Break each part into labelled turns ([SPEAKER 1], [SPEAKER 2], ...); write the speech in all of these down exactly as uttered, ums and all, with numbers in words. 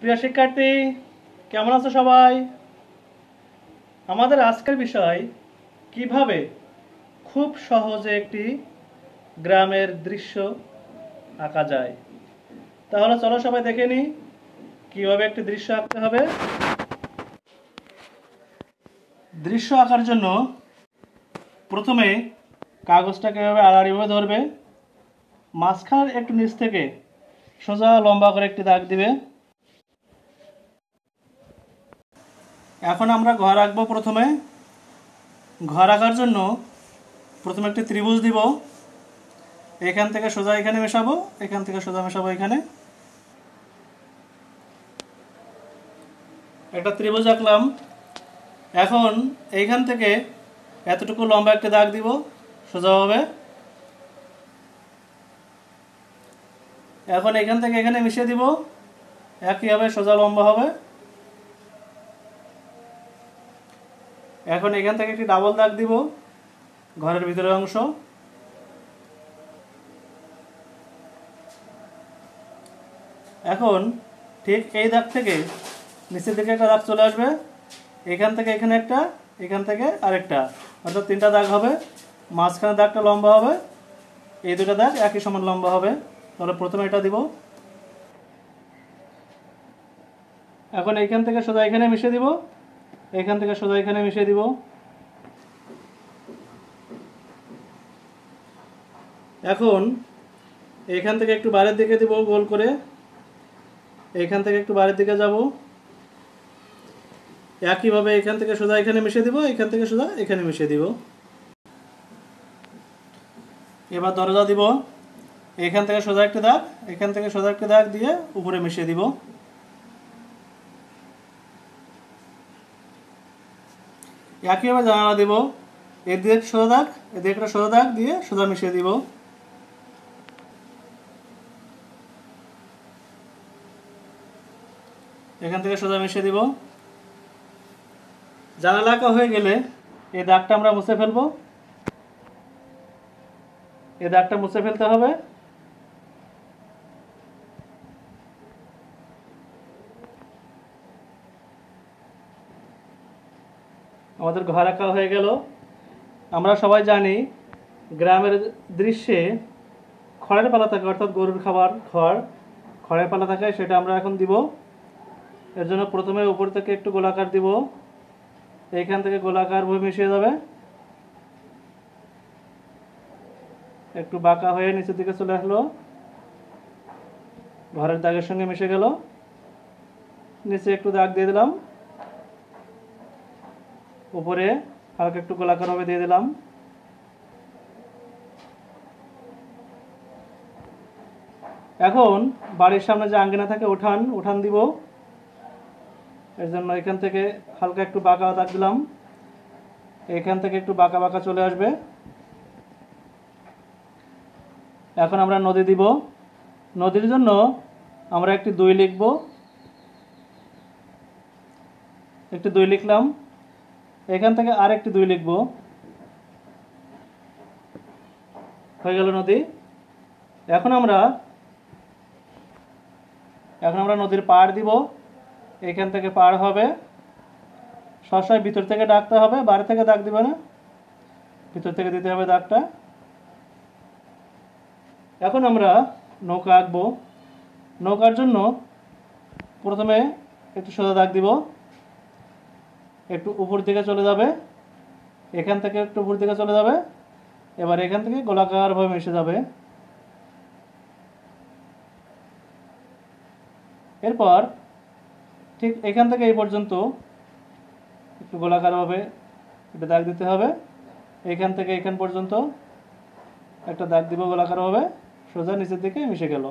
[SPEAKER 1] প্রিয় শিক্ষার্থী, কেমন আছো সবাই? আমাদের আজকের বিষয় কিভাবে খুব সহজে একটি গ্রামের দৃশ্য আঁকা যায়। তাহলে চলো সবাই দেখে নিই কিভাবে একটি দৃশ্য আঁকতে হবে। দৃশ্য আঁকার জন্য প্রথমে কাগজটাকে এভাবে আড়াআড়িভাবে ধরবে, মাঝখানের একটু নিচ থেকে সোজা লম্বা করে একটি দাগ দিবে। এখন আমরা ঘর আঁকবো। প্রথমে ঘর আঁকার জন্য প্রথমে একটি ত্রিভুজ দিব, এখান থেকে সোজা এখানে মেশাবো, এখান থেকে সোজা মেশাবো এখানে। একটা ত্রিভুজ আঁকলাম। এখন এইখান থেকে এতটুকু লম্বা একটা দাগ দিব সোজাভাবে। এখন এখান থেকে এখানে মিশিয়ে দিব, একইভাবে সোজা লম্বা হবে। এখন এখান থেকে একটি ডাবল দাগ দিব ঘরের ভিতরের অংশ। এখন ঠিক এই দাগ থেকে নিচের দিকে একটা দাগ চলে আসবে, এখান থেকে এখানে একটা, এখান থেকে আরেকটা, অর্থাৎ তিনটা দাগ হবে। মাঝখানে দাগটা লম্বা হবে, এই দুটো দাগ একই সমান লম্বা হবে। তাহলে প্রথমে এটা দিব। এখন এইখান থেকে সোজা এখানে মিশিয়ে দিব, এখান থেকে সোজা এখানে মিশিয়ে দিব। এখন এইখান থেকে একটু বাইরের দিকে দিব গোল করে, এইখান থেকে একটু বাইরের দিকে যাব, একইভাবে এখান থেকে সোজা এখানে মিশিয়ে দিব, এখান থেকে সোজা এখানে মিশিয়ে দিব। এবার দরজা দিব, এখান থেকে সোজা একটা দাগ, এখান থেকে সোজা একটা দাগ দিয়ে উপরে মিশিয়ে দিব। একইভাবে জানালা দিব, এদিকে সোজা দাগ, এদিকে একটা সোজা দাগ দিয়ে সোজা মিশিয়ে দিব। এখান থেকে সোজা মিশিয়ে দিব। জানালা আঁকা হয়ে গেলে এই দাগটা আমরা মুছে ফেলবো। এই দাগটা মুছে ফেলতে হবে। আমাদের ঘর আঁকা হয়ে গেল। আমরা সবাই জানি গ্রামের দৃশ্যে খড়ের পালা থাকে, অর্থাৎ গরুর খাবার খড়, খড়ের পালা থাকে, সেটা আমরা এখন দিব। এর জন্য প্রথমে উপর থেকে একটু গোলাকার দিব, এইখান থেকে গোলাকার ভাবে মিশিয়ে যাবে, একটু বাঁকা হয়ে নিচের দিকে চলে আসলো, ঘরের দাগের সঙ্গে মিশে গেল। নিচে একটু দাগ দিয়ে দিলাম, উপরে হালকা একটু গোলাকার ভাবে দিয়ে দিলাম। এখন বাড়ির সামনে যে আঙ্গিনা থাকে, উঠান উঠান দিব। এর জন্য এখান থেকে হালকা একটু বাঁকা দাগ দিলাম, এখান থেকে একটু বাঁকা বাঁকা চলে আসবে। এখন আমরা নদী দিব। নদীর জন্য আমরা একটি দুই লিখব, একটি দুই লিখলাম, এখান থেকে আর একটি দুই লিখব, হয়ে গেল নদী। এখন আমরা এখন আমরা নদীর পাড় দিব, এখান থেকে পাড় হবে। সবসময় ভিতর থেকে ডাকতে হবে, বাইরে থেকে দাগ দিবে না, ভিতর থেকে দিতে হবে দাগটা। এখন আমরা নৌকা আঁকবো। নৌকার জন্য প্রথমে একটু সোজা দাগ দিব, একটু উপর দিকে চলে যাবে, এখান থেকে একটু উপর দিকে চলে যাবে, এবার এখান থেকে গোলাকারভাবে মিশে যাবে। এরপর ঠিক এখান থেকে এই পর্যন্ত একটু গোলাকারভাবে একটা দাগ দিতে হবে, এখান থেকে এখান পর্যন্ত একটা দাগ দিব গোলাকারভাবে, সোজা নিচের দিকে মিশে গেল।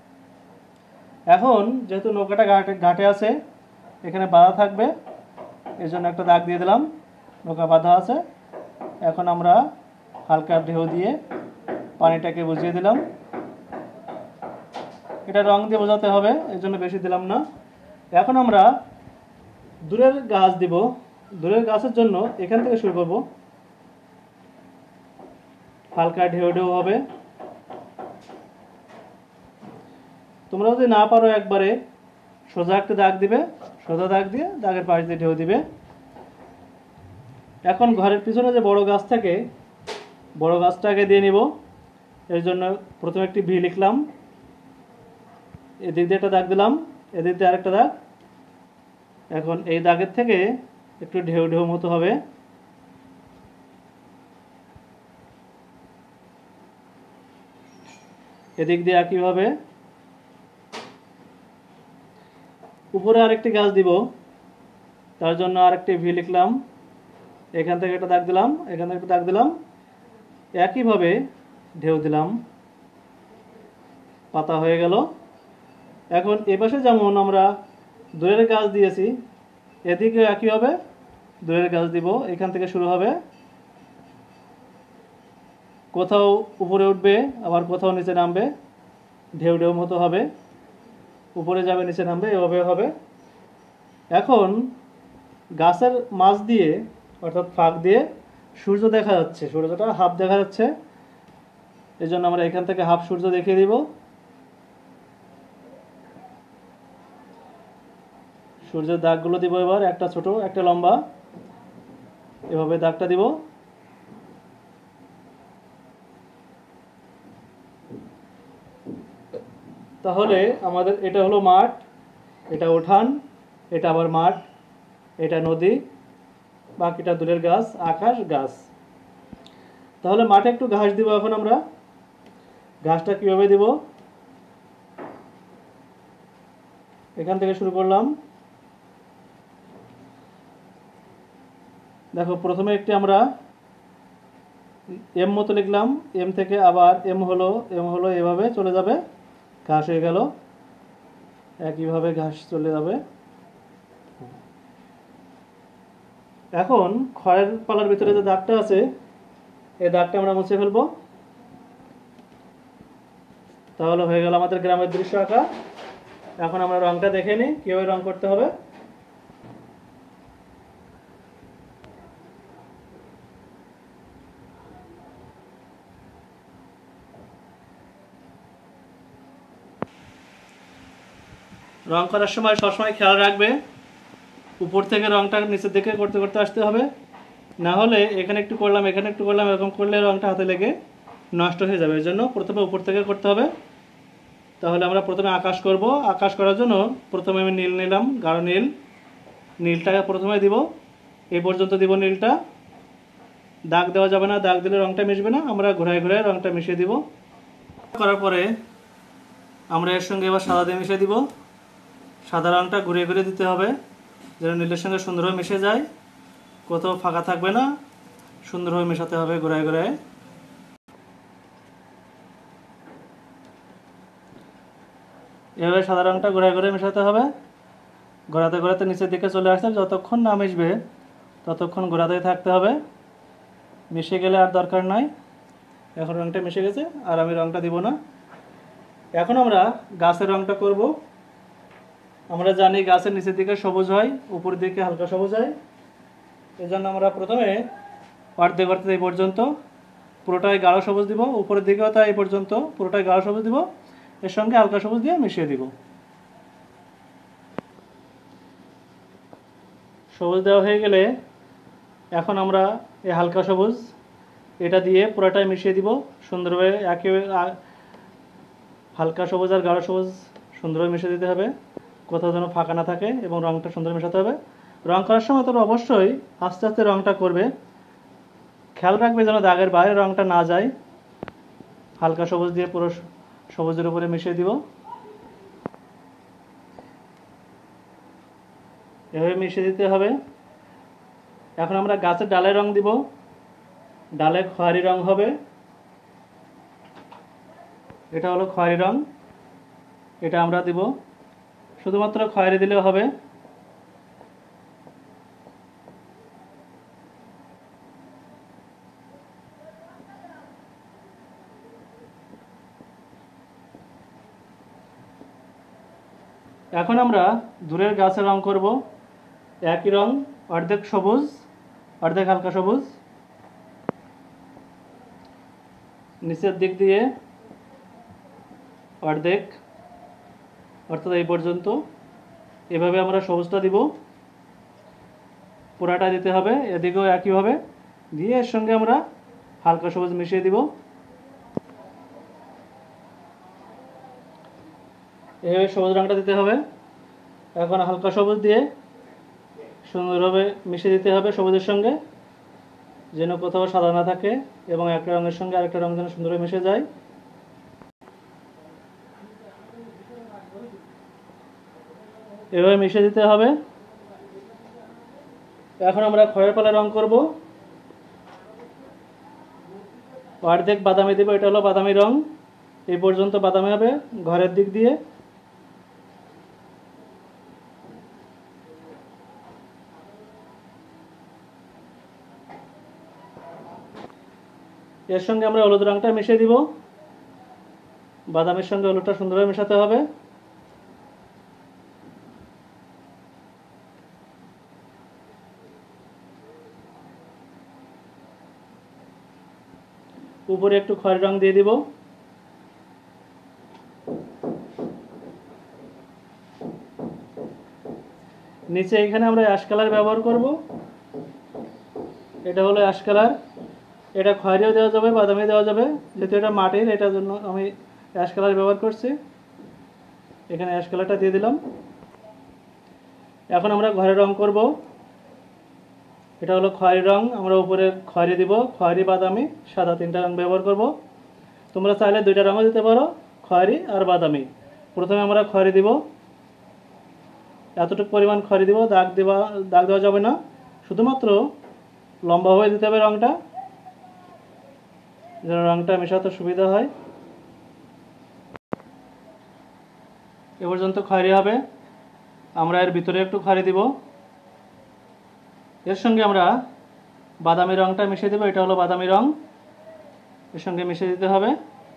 [SPEAKER 1] এখন যেহেতু নৌকাটা ঘাটে ঘাটে আছে, এখানে বাঁধা থাকবে, এই জন্য একটা দাগ দিয়ে দিলাম, নৌকা বাঁধা আছে। এখন আমরা হালকা ঢেউ দিয়ে পানিটাকে বুঝিয়ে দিলাম। এটা রং দিয়ে বোঝাতে হবে, এই জন্য বেশি দিলাম না। এখন আমরা দূরের গাছ দিব। দূরের গাছের জন্য এখান থেকে শুরু করব, হালকা ঢেউ ঢেউ হবে। তোমরা যদি না পারো একবারে সোজা একটা দাগ দিবে, সোজা দাগ দিয়ে দাগের পাশ দিয়ে ঢেউ দিবে। এখন ঘরের পিছনে যে বড় গাছ থাকে, বড় গাছটাকে দিয়ে নিব। এর জন্য প্রথমে একটি ভি লিখলাম, এদিক দিয়ে একটা দাগ দিলাম, এদিক দিয়ে আরেকটা দাগ। এখন এই দাগের থেকে একটু ঢেউ ঢেউ মতো হবে। এদিক দিয়ে একইভাবে। উপরে আরেকটি গাছ দিব, তার জন্য আরেকটি ভি লিখলাম, এখান থেকে একটা দাগ দিলাম, এখান থেকে একটা দাগ দিলাম, একইভাবে ঢেউ দিলাম, পাতা হয়ে গেল। এখন এপাশে যেমন আমরা দূরের গাছ দিয়েছি, এদিকে একইভাবে দূরের গাছ দিব। এখান থেকে শুরু হবে, কোথাও উপরে উঠবে, আবার কোথাও নিচে নামবে, ঢেউ ঢেউ মতো হবে, উপরে যাবে নিচে নামবে, এভাবে হবে। এখন গাছের মাছ দিয়ে অর্থাৎ ফাঁক দিয়ে সূর্য দেখা যাচ্ছে, সূর্যটা হাফ দেখা যাচ্ছে, এই জন্য আমরা এখান থেকে হাফ সূর্য দেখিয়ে দিব। সূর্যের দাগগুলো দিব এবার, একটা ছোট একটা লম্বা, এভাবে দাগটা দিব। তাহলে আমাদের এটা হলো মাঠ, এটা উঠান, এটা আবার মাঠ, এটা নদী, বাকিটা দূরের গাছ, আকাশ, গাছ। তাহলে মাঠে একটু ঘাস দিব। এখন আমরা ঘাসটা কিভাবে দিব, এখান থেকে শুরু করলাম। দেখো প্রথমে একটি আমরা এম মতো লিখলাম, এম থেকে আবার এম হলো, এম হলো, এভাবে চলে যাবে, ঘাস হয়ে গেল। একইভাবে ঘাস চলে যাবে। এখন খয়ের পালার ভিতরে যে দাগটা আছে, এই দাগটা আমরা মুছে ফেলবো। তাহলে হয়ে গেল আমাদের গ্রামের দৃশ্য আঁকা। এখন আমরা রংটা দেখে নিই কিভাবে রং করতে হবে। রং করার সময় সবসময় খেয়াল রাখবে উপর থেকে রংটা নিচের দিকে করতে করতে আসতে হবে, না হলে এখানে একটু করলাম, এখানে একটু করলাম, এরকম করলে রংটা হাতে লেগে নষ্ট হয়ে যাবে। এর জন্য প্রথমে উপর থেকে করতে হবে। তাহলে আমরা প্রথমে আকাশ করব। আকাশ করার জন্য প্রথমে আমি নীল নিলাম, গাঢ় নীল। নীলটাকে প্রথমে দিব, এই পর্যন্ত দিব নীলটা। দাগ দেওয়া যাবে না, দাগ দিলে রংটা মিশবে না। আমরা ঘোরায় ঘোরায় রংটা মিশিয়ে দিব। করার পরে আমরা এর সঙ্গে এবার সাদা দিয়ে মিশিয়ে দিব। সাদা রংটা ঘুরিয়ে ঘুরিয়ে দিতে হবে, যেন নীলের সঙ্গে সুন্দরভাবে মিশে যায়, কোথাও ফাঁকা থাকবে না, সুন্দরভাবে মেশাতে হবে ঘোরায় ঘোরায়। এভাবে সাদা রংটা ঘোরায় ঘোরায় মেশাতে হবে। ঘোরাতে ঘোরাতে নিচের দিকে চলে আসতে, যতক্ষণ না মিশবে ততক্ষণ ঘোরাতেই থাকতে হবে। মিশে গেলে আর দরকার নাই। এখন রংটা মিশে গেছে, আর আমি রংটা দিব না। এখন আমরা গাছের রংটা করব। আমরা জানি গাছের নিচের দিকে সবুজ হয়, উপরের দিকে হালকা সবুজ হয়। এই জন্য আমরা প্রথমে অর্ধেক অর্ধেক এই পর্যন্ত পুরোটাই গাঢ় সবুজ দিব, উপরের দিকেও তাই এই পর্যন্ত পুরোটাই গাঢ় সবুজ দিব, এর সঙ্গে হালকা সবুজ দিয়ে মিশিয়ে দিব। সবুজ দেওয়া হয়ে গেলে এখন আমরা এই হালকা সবুজ এটা দিয়ে পুরোটাই মিশিয়ে দিব সুন্দরভাবে। একে হালকা সবুজ আর গাঢ় সবুজ সুন্দরভাবে মিশিয়ে দিতে হবে, কোথাও যেন ফাঁকা না থাকে, এবং রংটা সুন্দর মেশাতে হবে। রং করার সময় তোমরা অবশ্যই আস্তে আস্তে রংটা করবে, খেয়াল রাখবে যেন দাগের বাইরে রংটা না যায়। হালকা সবুজ দিয়ে পুরো সবুজের উপরে মিশিয়ে দিব, এভাবে মিশিয়ে দিতে হবে। এখন আমরা গাছের ডালে রং দিব। ডালে খয়েরি রং হবে, এটা হলো খয়েরি রং, এটা আমরা দিব। শুধুমাত্র খয়েরি দিলেও হবে। এখন আমরা দূরের গাছের রং করব। একই রং, অর্ধেক সবুজ অর্ধেক হালকা সবুজ। নিচের দিক দিয়ে অর্ধেক, অর্থাৎ এই পর্যন্ত, এভাবে আমরা সবুজটা দিব, পুরাটা দিতে হবে, এদিকেও একইভাবে দিয়ে এর সঙ্গে আমরা হালকা সবুজ মিশিয়ে দিব। এভাবে সবুজ রঙটা দিতে হবে। এখন হালকা সবুজ দিয়ে সুন্দরভাবে মিশিয়ে দিতে হবে সবুজের সঙ্গে, যেন কোথাও সাদা না থাকে এবং একটা রঙের সঙ্গে আরেকটা রঙ যেন সুন্দরভাবে মিশে যায়। এভাবে মিশিয়ে দিতে হবে। এখন আমরা খয়ের পালে রং করব। অর্ধেক বাদামি দেব, এটা হলো বাদামি রং, এই পর্যন্ত বাদামি হবে ঘরের দিক দিয়ে। এর সঙ্গে আমরা হলুদ রংটা মিশিয়ে দিব, বাদামের সঙ্গে হলুদটা সুন্দরভাবে মেশাতে হবে। উপরে একটু খয়েরি রং দিয়ে দিব। নিচে এখানে আমরা অ্যাশ কালার ব্যবহার করব, এটা হলো অ্যাশ কালার। এটা খয়েরিও দেওয়া যাবে, বাদামি দেওয়া যাবে, যেহেতু এটা মাটির, এটার জন্য আমি অ্যাশ কালার ব্যবহার করছি। এখানে অ্যাশ কালারটা দিয়ে দিলাম। এখন আমরা ঘরে রং করব। এটা হলো খয়েরি রং, আমরা উপরে খয়েরি দিব, খয়েরি বাদামি সাদা তিনটা রং ব্যবহার করব। তোমরা চাইলে দুইটা রঙও দিতে পারো, খয়েরি আর বাদামি। প্রথমে আমরা খয়েরি দিব, এতটুকু পরিমাণ খয়েরি দিব, দাগ দেওয়া দাগ দেওয়া যাবে না, শুধুমাত্র লম্বাভাবে দিতে হবে রংটা, যেন রংটা মেশাতে সুবিধা হয়। এ পর্যন্ত খয়েরি হবে। আমরা এর ভিতরে একটু খয়েরি দিব, এর সঙ্গে আমরা বাদামি রংটা মিশিয়ে দেব, এটা হলো বাদামি রং, এর সঙ্গে মিশিয়ে দিতে হবে।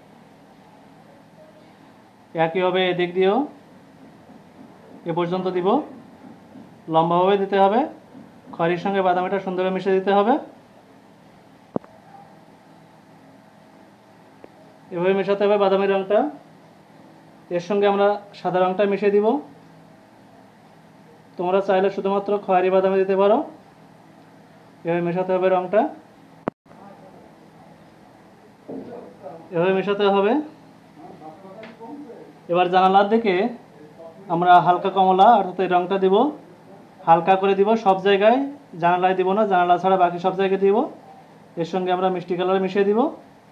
[SPEAKER 1] একইভাবে এদিক দিয়েও এ পর্যন্ত দিব, লম্বাভাবে দিতে হবে, খয়েরির সঙ্গে বাদামিটা সুন্দরভাবে মিশিয়ে দিতে হবে। এভাবে মেশাতে হবে বাদামি রংটা। এর সঙ্গে আমরা সাদা রংটা মিশিয়ে দিব। তোমরা চাইলে শুধুমাত্র খয়েরি বাদামি দিতে পারো। এভাবে মেশাতে হবে রংটা, এভাবে মেশাতে হবে। এবার জানালার দিকে আমরা হালকা কমলা অর্থাৎ এই রংটা দিব, হালকা করে দিব সব জায়গায়, জানালায় দিব না, জানালা ছাড়া বাকি সব জায়গায় দিব। এর সঙ্গে আমরা মিষ্টি কালার মিশিয়ে দিব।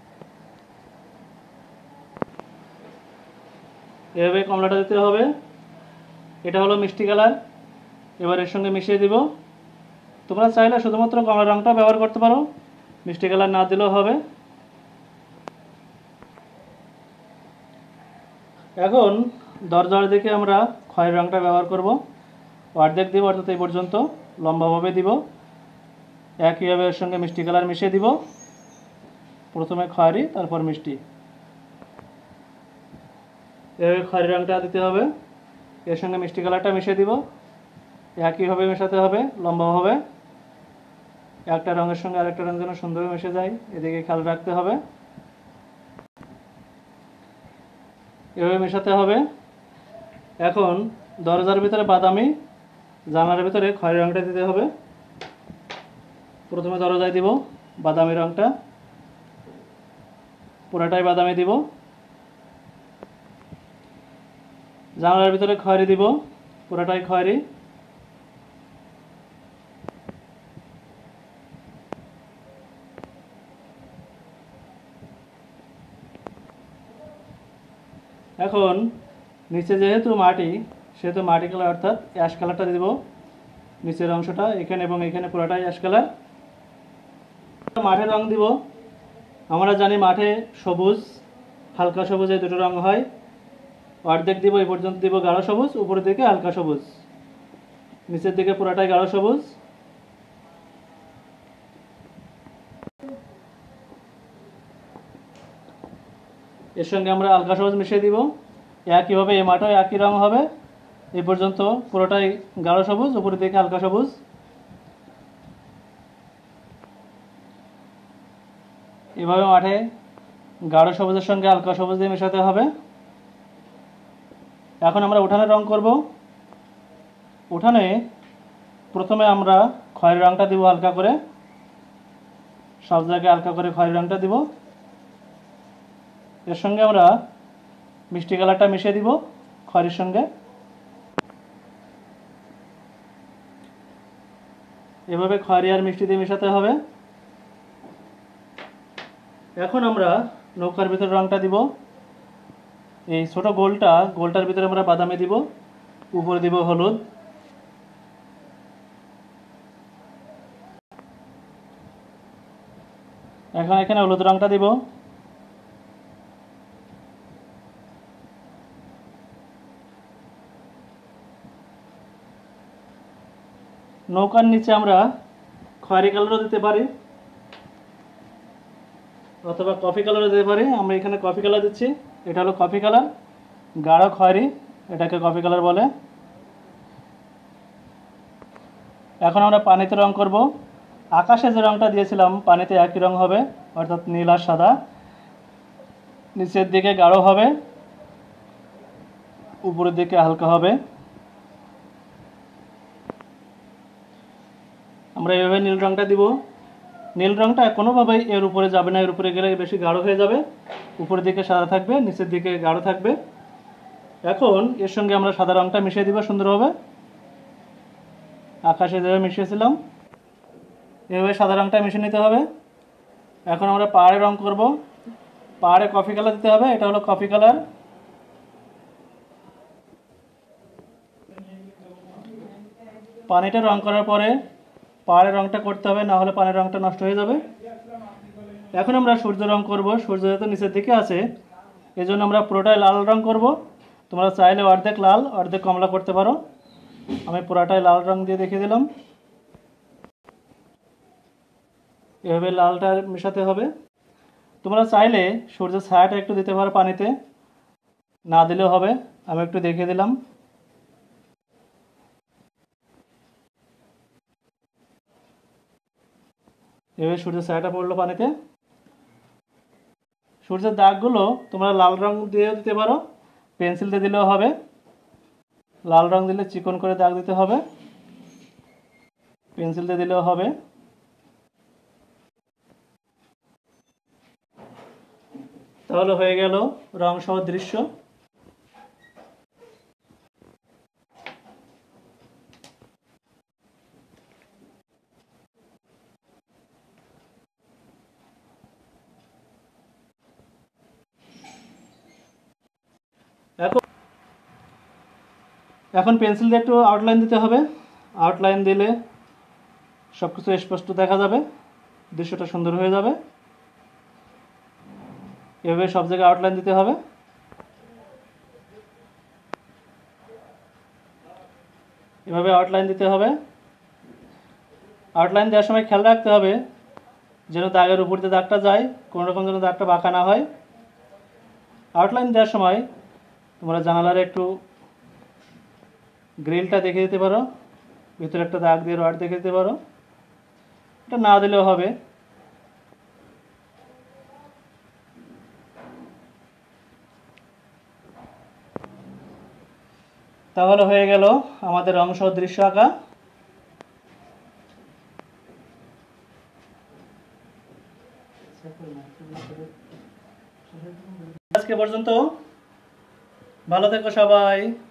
[SPEAKER 1] এভাবে কমলাটা দিতে হবে, এটা হলো মিষ্টি কালার। এবার এর সঙ্গে মিশিয়ে দিব। তোমরা চাইলে শুধুমাত্র কমলা রংটা ব্যবহার করতে পারো, মিষ্টি কালার না দিলেও হবে। এখন দরজার দিকে আমরা খয়েরি রংটা ব্যবহার করব। অর্ধেক দিব, অর্থাৎ এই পর্যন্ত লম্বাভাবে দিব। একইভাবে এর সঙ্গে মিষ্টি কালার মিশিয়ে দিব, প্রথমে খয়েরি তারপর মিষ্টি। এভাবে খয়েরি রংটা দিতে হবে, এর সঙ্গে মিষ্টি কালারটা মিশিয়ে দিব, একইভাবে মেশাতে হবে লম্বাভাবে। একটা রঙের সঙ্গে আরেকটা রঙ যেন সুন্দরভাবে মিশে যায়, এদিকে খেয়াল রাখতে হবে। এভাবে মেশাতে হবে। এখন দরজার ভিতরে বাদামি, জানালার ভিতরে খয়েরি রংটা দিতে হবে। প্রথমে দরজায় দিব বাদামি রংটা, পুরাটাই বাদামি দিব। জানালার ভিতরে খয়েরি দিব, পুরাটাই খয়েরি। এখন নিচে যেহেতু মাটি, সেহেতু মাটি কালার অর্থাৎ অ্যাশ কালারটা দিব নিচের অংশটা, এখানে এবং এখানে পুরোটাই অ্যাশ কালার। মাঠে রং দিব, আমরা জানি মাঠে সবুজ হালকা সবুজ এই দুটো রং হয়। অর্ধেক দিব, এই পর্যন্ত দিব গাঢ় সবুজ, উপরের দিকে হালকা সবুজ, নিচের দিকে পুরোটাই গাঢ় সবুজ। এর সঙ্গে আমরা হালকা সবুজ মিশিয়ে দিব। একইভাবে এই মাঠও একই রং হবে, এই পর্যন্ত পুরোটাই গাঢ় সবুজ, উপরের দিকে হালকা সবুজ। এভাবে মাঠে গাঢ় সবুজের সঙ্গে হালকা সবুজ দিয়ে মেশাতে হবে। এখন আমরা উঠানের রং করব। উঠানে প্রথমে আমরা খয়েরি রঙটা দিব হালকা করে, সব জায়গায় হালকা করে খয়েরি রঙটা দিব। এর সঙ্গে আমরা মিষ্টি কালারটা মিশিয়ে দিব খয়েরির সঙ্গে। এভাবে খয়েরি আর মিষ্টি দিয়ে মেশাতে হবে। এখন আমরা নৌকার ভিতরে রঙটা দিব। এই ছোট গোলটা গোলটার ভিতরে আমরা বাদামি দিব, উপরে দিব হলুদ। এখন এখানে হলুদ রঙটা দিব। নৌকার নিচে আমরা খয়েরি কালারও দিতে পারি অথবা কফি কালারও দিতে পারি। আমরা এখানে কফি কালার দিচ্ছি। এটা হলো কফি কালার, গাঢ় খয়েরি, এটাকে কফি কালার বলে। এখন আমরা পানিতে রং করব। আকাশে যে রংটা দিয়েছিলাম পানিতে একই রং হবে, অর্থাৎ নীল আর সাদা। নিচের দিকে গাঢ় হবে, উপরের দিকে হালকা হবে। আমরা এইভাবে নীল রংটা দিব। নীল রংটা কোনোভাবেই এর উপরে যাবে না, এর উপরে গেলে বেশি গাঢ় হয়ে যাবে। উপরের দিকে সাদা থাকবে, নিচের দিকে গাঢ় থাকবে। এখন এর সঙ্গে আমরা সাদা রংটা মিশিয়ে দিব সুন্দরভাবে। আকাশে যেভাবে মিশিয়েছিলাম এভাবে সাদা রংটা মিশিয়ে নিতে হবে। এখন আমরা পাহাড়ে রং করব। পাহাড়ে কফি কালার দিতে হবে, এটা হলো কফি কালার। পানিটা রং করার পরে পাহাড়ের রংটা করতে হবে, না হলে পানির রংটা নষ্ট হয়ে যাবে। এখন আমরা সূর্য রং করব। সূর্য যেহেতু নিচের দিকে আছে এই জন্য আমরা পুরোটাই লাল রং করব। তোমরা চাইলে অর্ধেক লাল অর্ধেক কমলা করতে পারো। আমি পুরোটাই লাল রং দিয়ে দেখিয়ে দিলাম। এভাবে লালটা মেশাতে হবে। তোমরা চাইলে সূর্যের ছায়াটা একটু দিতে পারো পানিতে, না দিলেও হবে। আমি একটু দেখিয়ে দিলাম। এভাবে সূর্যের ছায়াটা পড়লো পানিতে। সূর্যের দাগগুলো তোমরা লাল রং দিয়েও দিতে পারো, পেন্সিল দিয়ে দিলেও হবে। লাল রং দিলে চিকন করে দাগ দিতে হবে, পেন্সিল দিয়ে দিলেও হবে। তাহলে হয়ে গেল রং সহ দৃশ্য। এখন এখন পেন্সিল দিয়ে একটু আউটলাইন দিতে হবে। আউটলাইন দিলে সব কিছু স্পষ্ট দেখা যাবে, দৃশ্যটা সুন্দর হয়ে যাবে। এভাবে সব জায়গায় আউটলাইন দিতে হবে। এভাবে আউটলাইন দিতে হবে। আউটলাইন দেওয়ার সময় খেয়াল রাখতে হবে যেন দাগের উপর দিয়ে দাগটা যায়, কোনো রকম যেন দাগটা বাঁকা না হয়। আউটলাইন দেওয়ার সময় তোমরা জানালার একটু গ্রিলটা দেখে দিতে পারো, ভিতরে একটা দাগ দিয়ে রড দেখে দিতে পারো। এটা না দিলেও হবে। তাহলে হয়ে গেল আমাদের রং সহ দৃশ্য আঁকা। আজকে পর্যন্ত, ভালো থেকো সবাই।